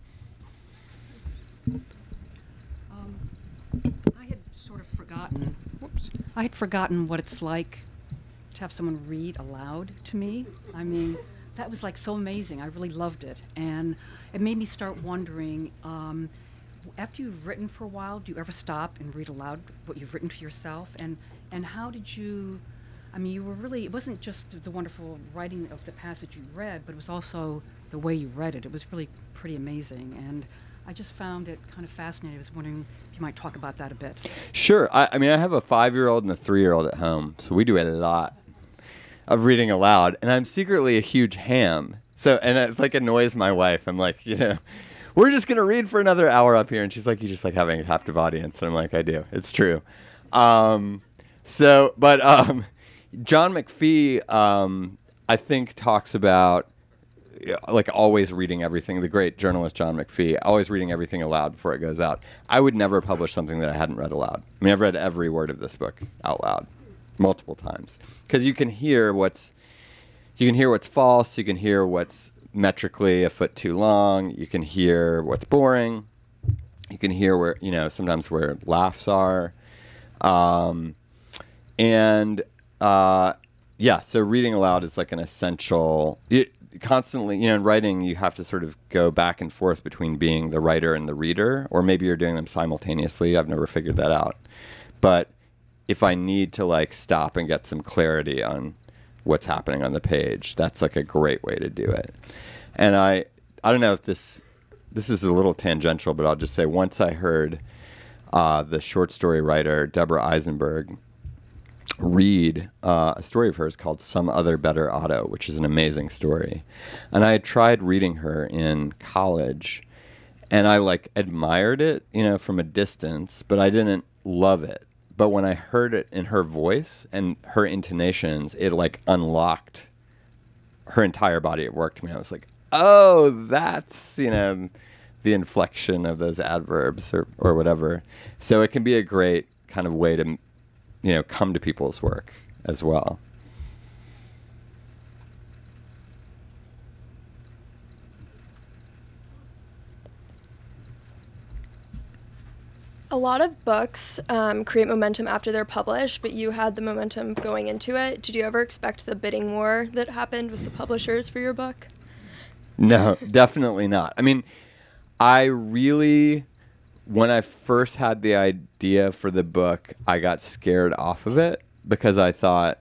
Um, I had sort of forgotten. Whoops, I had forgotten what it's like to have someone read aloud to me. I mean, that was like so amazing. I really loved it, and it made me start wondering. Um, After you've written for a while, do you ever stop and read aloud what you've written to yourself? And and how did you, I mean, you were really, it wasn't just the, the wonderful writing of the passage you read, but it was also the way you read it. It was really pretty amazing. And I just found it kind of fascinating. I was wondering if you might talk about that a bit. Sure. I, I mean, I have a five-year-old and a three-year-old at home, so we do a lot of reading aloud. And I'm secretly a huge ham. So, and it's like annoys my wife. I'm like, you know, we're just going to read for another hour up here. And she's like, you just like having a captive audience. And I'm like, I do. It's true. Um, so, but um, John McPhee, um, I think, talks about like always reading everything. The great journalist John McPhee, always reading everything aloud before it goes out. I would never publish something that I hadn't read aloud. I mean, I've read every word of this book out loud multiple times, because you can hear what's, you can hear what's false. You can hear what's metrically a foot too long. You can hear what's boring. You can hear where, you know, sometimes where laughs are. Um, and, uh, yeah, so reading aloud is like an essential, it, constantly, you know, in writing, you have to sort of go back and forth between being the writer and the reader, or maybe you're doing them simultaneously. I've never figured that out. But if I need to like stop and get some clarity on what's happening on the page, that's like a great way to do it. And I I don't know if this this is a little tangential, but I'll just say once I heard uh, the short story writer Deborah Eisenberg read uh, a story of hers called Some Other Better Auto, which is an amazing story. And I had tried reading her in college, and I like admired it, you know, from a distance, but I didn't love it. But when I heard it in her voice and her intonations, it like unlocked her entire body of work to me. I was like, oh, that's, you know, the inflection of those adverbs or, or whatever. So it can be a great kind of way to, you know, come to people's work as well. A lot of books um, create momentum after they're published, but you had the momentum going into it. Did you ever expect the bidding war that happened with the publishers for your book? No, definitely not. I mean, I really, when I first had the idea for the book, I got scared off of it because I thought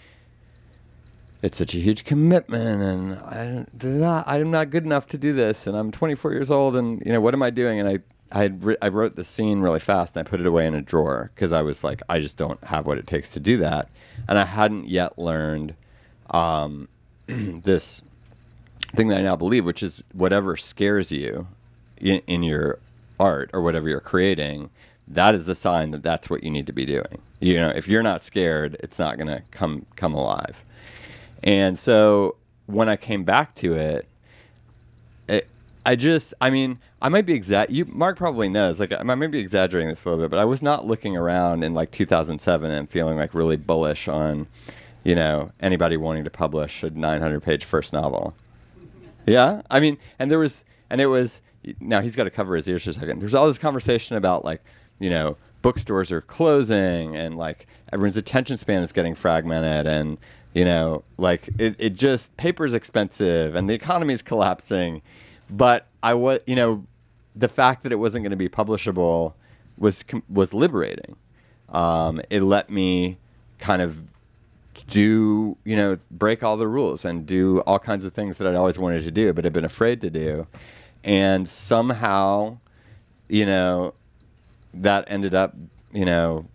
it's such a huge commitment, and I don't, do not, I'm not good enough to do this, and I'm twenty-four years old, and you know, what am I doing? And I, I, had re- I wrote the scene really fast, and I put it away in a drawer because I was like, I just don't have what it takes to do that, and I hadn't yet learned um, this thing that I now believe, which is whatever scares you in, in your art or whatever you're creating, that is a sign that that's what you need to be doing. You know, if you're not scared, it's not going to come come alive. And so when I came back to it, it I just, I mean, I might be exa- you Mark probably knows, like I might be exaggerating this a little bit, but I was not looking around in like two thousand seven and feeling like really bullish on, you know, anybody wanting to publish a nine hundred page first novel. Yeah, I mean, and there was, and it was, now he's got to cover his ears for a second. There's all this conversation about like, you know, bookstores are closing and like everyone's attention span is getting fragmented and, you know, like it, it just, paper's expensive and the economy is collapsing. But I was, you know, the fact that it wasn't going to be publishable was, was liberating. Um, it let me kind of do, you know, break all the rules and do all kinds of things that I'd always wanted to do, but had been afraid to do. And somehow, you know, that ended up, you know,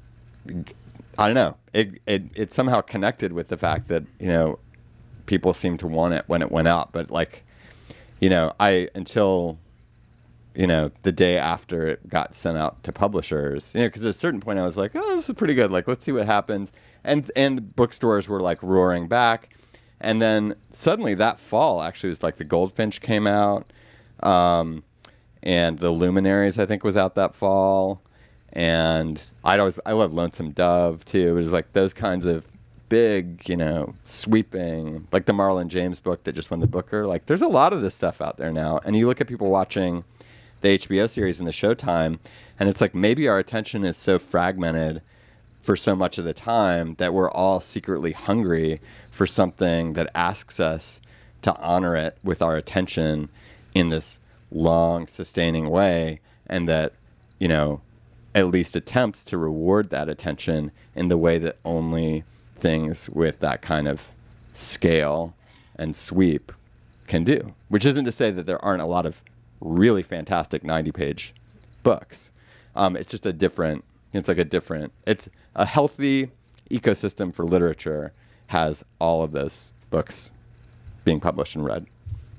I don't know, it, it, it somehow connected with the fact that, you know, people seemed to want it when it went out. But like, you know, I, until, you know, the day after it got sent out to publishers, you know, because at a certain point I was like, oh, this is pretty good. Like, let's see what happens. And and bookstores were like roaring back. And then suddenly that fall actually was like the Goldfinch came out. Um, and the Luminaries, I think, was out that fall. And I'd always, I love Lonesome Dove too. It was like those kinds of big, you know, sweeping, like the Marlon James book that just won the Booker. Like there's a lot of this stuff out there now. And you look at people watching the H B O series and the Showtime, and it's like maybe our attention is so fragmented for so much of the time that we're all secretly hungry for something that asks us to honor it with our attention in this long, sustaining way, and that, you know, at least attempts to reward that attention in the way that only things with that kind of scale and sweep can do. Which isn't to say that there aren't a lot of really fantastic ninety page books. Um, it's just a different, it's like a different, it's a healthy ecosystem for literature has all of those books being published and read.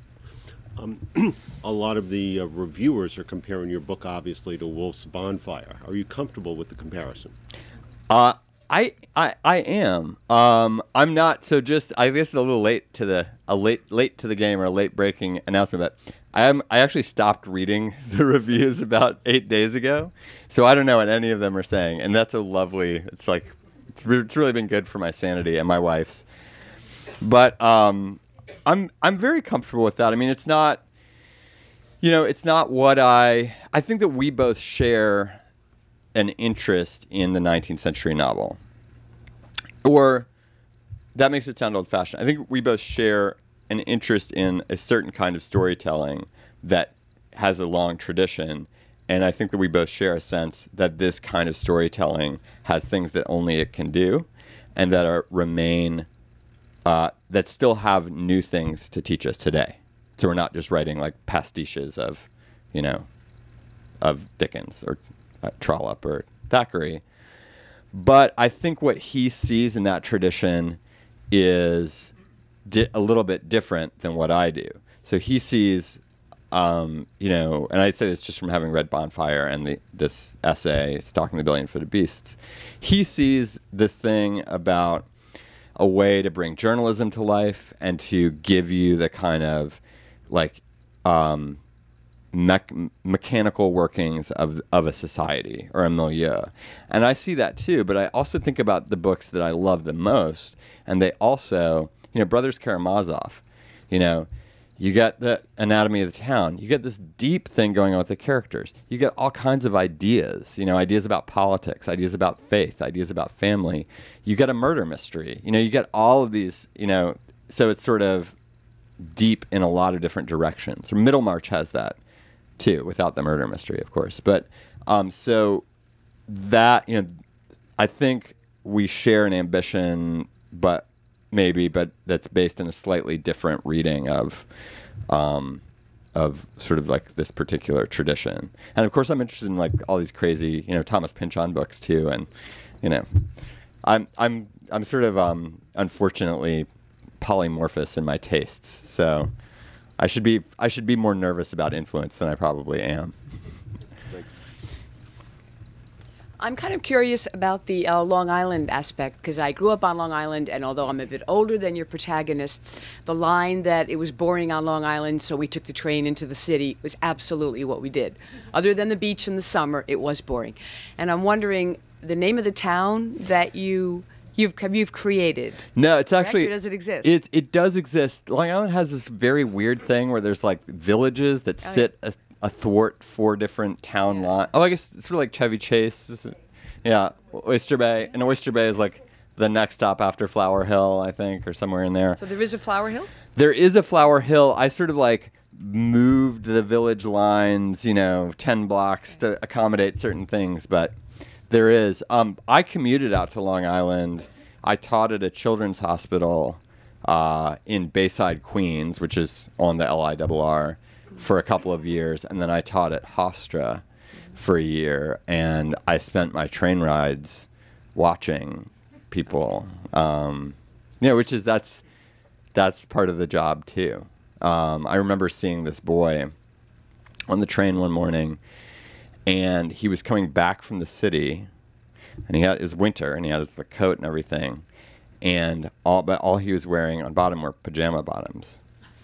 Um, a lot of the uh, reviewers are comparing your book, obviously, to Wolf's Bonfire. Are you comfortable with the comparison? Uh, I, I, I am. Um, I'm not. So just, I guess it's a little late to the a late late to the game or a late breaking announcement, but I am. I actually stopped reading the reviews about eight days ago, so I don't know what any of them are saying, and that's a lovely. It's like it's, re- it's really been good for my sanity and my wife's. But um, I'm I'm very comfortable with that. I mean, it's not. You know, it's not what I. I think that we both share an interest in the nineteenth century novel. Or, that makes it sound old-fashioned. I think we both share an interest in a certain kind of storytelling that has a long tradition, and I think that we both share a sense that this kind of storytelling has things that only it can do, and that are remain, uh, that still have new things to teach us today. So we're not just writing like pastiches of, you know, of Dickens or uh, Trollope or Thackeray. But I think what he sees in that tradition is di- a little bit different than what I do. So he sees, um, you know, and I say this just from having read Bonfire and the, this essay, Stalking the Billion-Footed Beasts. He sees this thing about a way to bring journalism to life and to give you the kind of like um, me- mechanical workings of of a society or a milieu. And I see that too, but I also think about the books that I love the most, and they also, you know, Brothers Karamazov, you know, you get the anatomy of the town, you get this deep thing going on with the characters, you get all kinds of ideas, you know, ideas about politics, ideas about faith, ideas about family, you get a murder mystery, you know, you get all of these, you know, so it's sort of deep in a lot of different directions. Or Middlemarch has that too, without the murder mystery, of course. But um, so that, you know, I think we share an ambition, but maybe, but that's based in a slightly different reading of, um, of sort of like this particular tradition. And of course, I'm interested in like all these crazy, you know, Thomas Pynchon books too, and you know, I'm I'm I'm sort of um, unfortunately polymorphous in my tastes, so I should be I should be more nervous about influence than I probably am. Thanks. I'm kind of curious about the uh, Long Island aspect, because I grew up on Long Island, and although I'm a bit older than your protagonists, the line that it was boring on Long Island, so we took the train into the city was absolutely what we did. Other than the beach in the summer, it was boring. And I'm wondering, the name of the town that you you've you've created. No, it's correct? actually Or does it exist? It it does exist. Long Island has this very weird thing where there's like villages that Oh, sit a, athwart four different town lines. Oh, I guess it's sort of like Chevy Chase. Yeah, Oyster Bay, and Oyster Bay is like the next stop after Flower Hill, I think, or somewhere in there. So there is a Flower Hill? There is a Flower Hill. I sort of like moved the village lines, you know, ten blocks to accommodate certain things, but there is. Um, I commuted out to Long Island. I taught at a children's hospital uh, in Bayside, Queens, which is on the L I R R, for a couple of years, and then I taught at Hofstra for a year, and I spent my train rides watching people. Um, you know, which is that's that's part of the job too. Um, I remember seeing this boy on the train one morning, and he was coming back from the city, and he had it was winter, and he had his the coat and everything, and all but all he was wearing on bottom were pajama bottoms,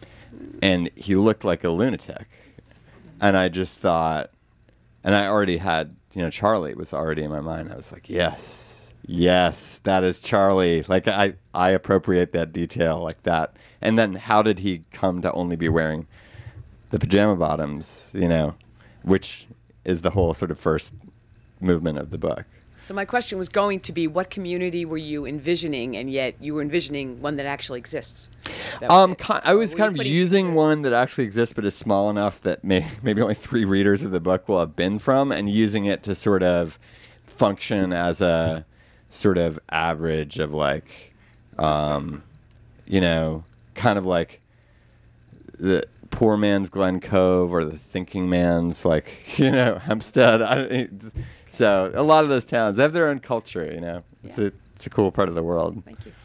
and he looked like a lunatic, and I just thought. And I already had, you know, Charlie was already in my mind. I was like, yes, yes, that is Charlie. Like, I, I appropriate that detail like that. And then how did he come to only be wearing the pajama bottoms, you know, which is the whole sort of first movement of the book. So my question was going to be, what community were you envisioning, and yet you were envisioning one that actually exists? That Um, was ki- it. I was Were you kind of putting using together- one that actually exists, but is small enough that may, maybe only three readers of the book will have been from, and using it to sort of function as a sort of average of like, um, you know, kind of like the poor man's Glen Cove or the thinking man's like, you know, Hempstead. I don't, so a lot of those towns, they have their own culture, you know. It's Yeah. a it's a cool part of the world. Thank you.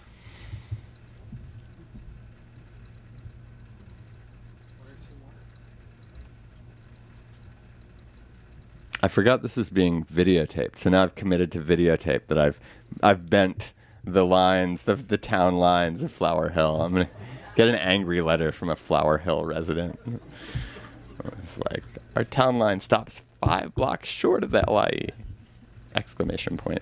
I forgot this was being videotaped, so now I've committed to videotape that I've I've bent the lines, the the town lines of Flower Hill. I'm gonna get an angry letter from a Flower Hill resident. It's like, our town line stops five blocks short of the L I E! Exclamation point.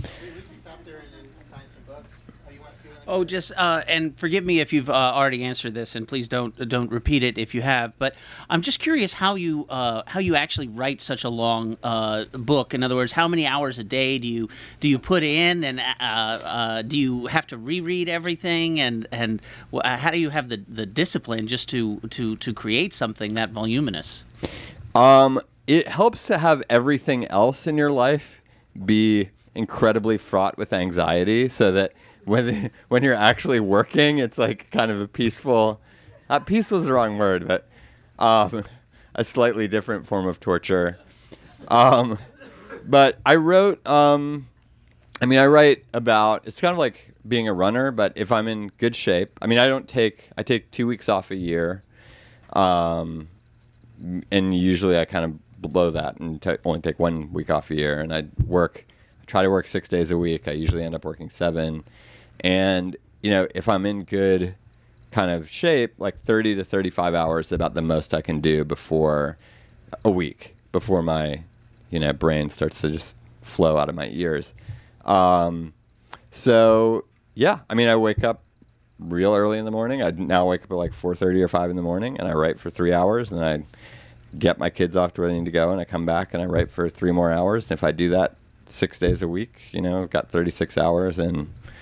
Oh, just uh, and forgive me if you've uh, already answered this, and please don't don't repeat it if you have. But I'm just curious how you uh, how you actually write such a long uh, book. In other words, how many hours a day do you do you put in, and uh, uh, do you have to reread everything, and and how do you have the, the discipline just to, to to create something that voluminous? Um, it helps to have everything else in your life be incredibly fraught with anxiety, so that when when you're actually working, it's like kind of a peaceful, uh, peaceful is the wrong word, but um, a slightly different form of torture. Um, but I wrote, um, I mean, I write about, it's kind of like being a runner, but if I'm in good shape, I mean, I don't take, I take two weeks off a year, um, and usually I kind of blow that and t- only take one week off a year, and I work, I try to work six days a week. I usually end up working seven. And, you know, if I'm in good kind of shape, like thirty to thirty-five hours is about the most I can do before a week, before my, you know, brain starts to just flow out of my ears. Um, so, yeah, I mean, I wake up real early in the morning. I now wake up at like four thirty or five in the morning, and I write for three hours, and then I get my kids off to where they need to go, and I come back and I write for three more hours. And if I do that six days a week, you know, I've got thirty-six hours, and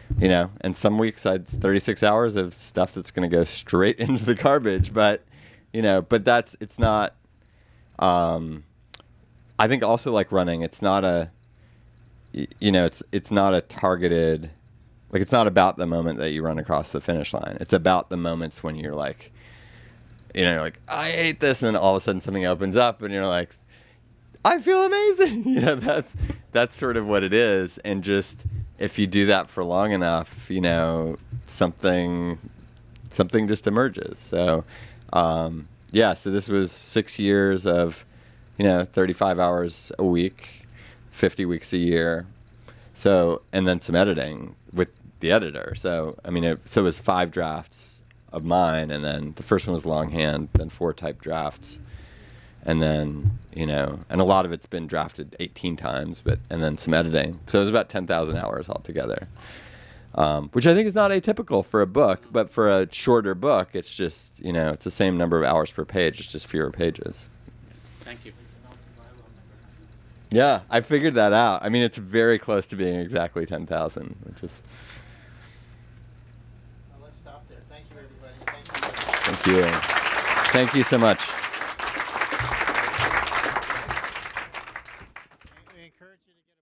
you know, and some weeks it's thirty-six hours of stuff that's going to go straight into the garbage. But, you know, but that's, it's not, um, I think also like running, it's not a, you know, it's, it's not a targeted, like it's not about the moment that you run across the finish line. It's about the moments when you're like, you know, like, I hate this. And then all of a sudden something opens up and you're like, I feel amazing. You know, that's, that's sort of what it is. And just, if you do that for long enough, you know, something, something just emerges. So, um, yeah, so this was six years of, you know, thirty-five hours a week, fifty weeks a year. So, and then some editing with the editor. So, I mean, it, so it was five drafts of mine, and then the first one was longhand, then four type drafts. And then, you know, and a lot of it's been drafted eighteen times, but, and then some editing. So it was about ten thousand hours altogether, um, which I think is not atypical for a book, but for a shorter book, it's just, you know, it's the same number of hours per page, it's just fewer pages. Thank you. Yeah, I figured that out. I mean, it's very close to being exactly ten thousand, which is... Well, let's stop there. Thank you, everybody. Thank you. Thank you. Thank you so much. We encourage you to get